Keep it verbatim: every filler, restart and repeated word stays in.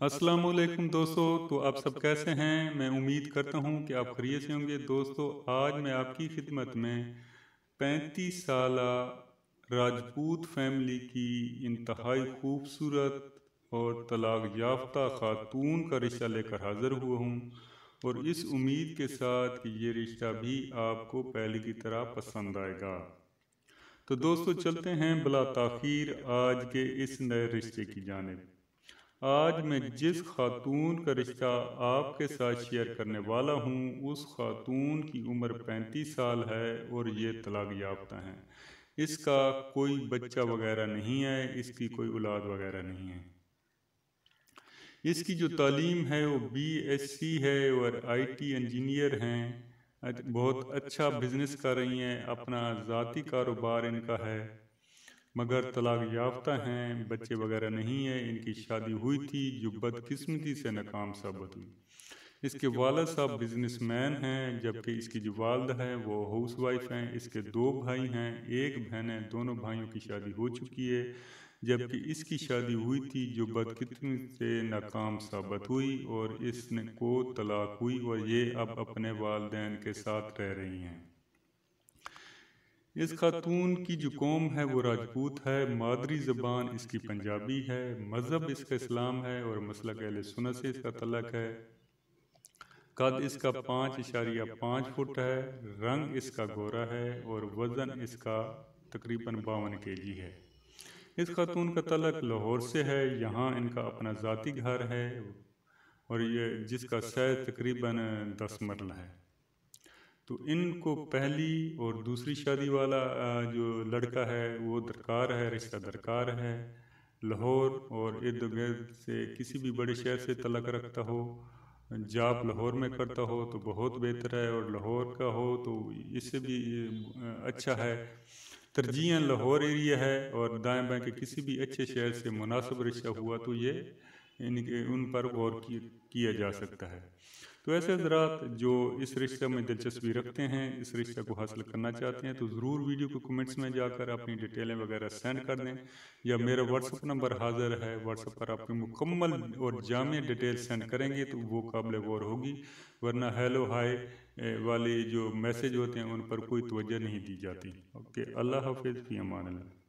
अस्सलाम वालेकुम दोस्तों। तो आप सब कैसे हैं? मैं उम्मीद करता हूं कि आप खैरियत से होंगे। दोस्तों, आज मैं आपकी खिदमत में पैंतीस साल राजपूत फैमिली की इंतहाई खूबसूरत और तलाक याफ्ता खातून का रिश्ता लेकर हाजिर हुआ हूं, और इस उम्मीद के साथ कि ये रिश्ता भी आपको पहले की तरह पसंद आएगा। तो दोस्तों, चलते हैं बिला ताखीर आज के इस नए रिश्ते की जानिब। आज मैं जिस खातून का रिश्ता आपके साथ शेयर करने वाला हूँ, उस खातून की उम्र पैंतीस साल है और ये तलाक याफ्ता है। इसका कोई बच्चा वगैरह नहीं है, इसकी कोई औलाद वगैरह नहीं है। इसकी जो तालीम है वो बी एस सी है और आई टी इंजीनियर हैं। बहुत अच्छा बिजनेस कर रही हैं, अपना ज़ाती कारोबार इनका है, मगर तलाक याफ्ता हैं, बच्चे वगैरह नहीं है। इनकी शादी हुई थी जो बदकिस्मती से नाकाम साबित हुई। इसके वालिद साहब बिजनेसमैन हैं, जबकि इसकी जो वालदा है वो हाउस वाइफ हैं। इसके दो भाई हैं, एक बहन है। दोनों भाइयों की शादी हो चुकी है, जबकि इसकी शादी हुई थी जो बदकिस्मती से नाकाम साबित हुई और इसने को तलाक हुई और ये अब अपने वालिदैन के साथ रह रही हैं। इस खातून की जो कौम है वो राजपूत है, मादरी ज़बान इसकी पंजाबी है, मज़हब इसका इस्लाम है और मसलक अहले सुन्नत से इसका तल्लक है। कद इसका पाँच इशारिया पाँच फुट है, रंग इसका गोरा है और वज़न इसका तकरीबन बावन के जी है। इस खातून का तल्लक लाहौर से है। यहाँ इनका अपना ज़ाती घर है और ये जिसका सैर तकरीबन दस मरला है। तो इनको पहली और दूसरी शादी वाला जो लड़का है वो दरकार है, रिश्ता दरकार है। लाहौर और इर्द गिर्द से किसी भी बड़े शहर से तलक रखता हो, जॉब लाहौर में करता हो तो बहुत बेहतर है, और लाहौर का हो तो इससे भी अच्छा है। तरजीह लाहौर एरिया है, और दाएं बाएं के किसी भी अच्छे शहर से मुनासिब रिश्ता हुआ तो ये इनके उन पर गौर किया जा सकता है। तो ऐसे हज़रात जो इस रिश्ते में दिलचस्पी रखते हैं, इस रिश्ते को हासिल करना चाहते हैं, तो ज़रूर वीडियो को कमेंट्स में जाकर अपनी डिटेलें वगैरह सेंड कर दें, या मेरा व्हाट्सअप नंबर हाजिर है, व्हाट्सअप पर आपकी मुकम्मल और जामिया डिटेल सेंड करेंगे तो वो काबिल गौर होगी। वरना हेलो हाय वाले जो मैसेज होते हैं उन पर कोई तवज्जो नहीं दी जाती। ओके, अल्लाह हाफिज़, फ़ी अमान अल्लाह।